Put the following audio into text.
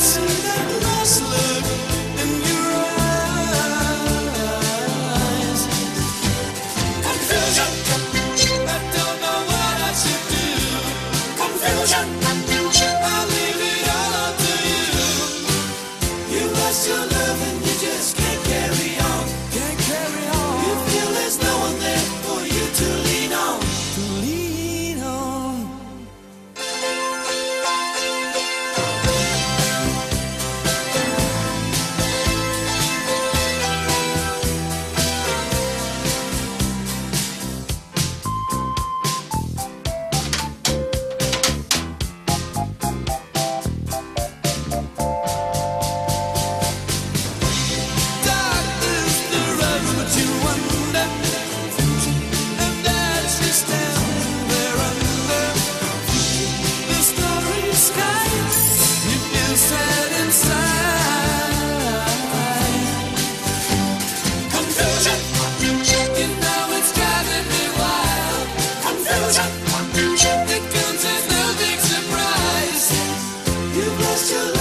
see that lost look in your eyes. Confusion, I don't know what I should do. Confusion, I'll leave it all up to you. You lost your love and you just can't carry on. Can't carry on. You feel there's no one there for you to lean on. To lean on. Dark is the road, but you wonder, and as you stand there under the starry sky, you feel sad inside. Confusion, you know it's driving me wild. Confusion, it comes as no big surprise. You've lost your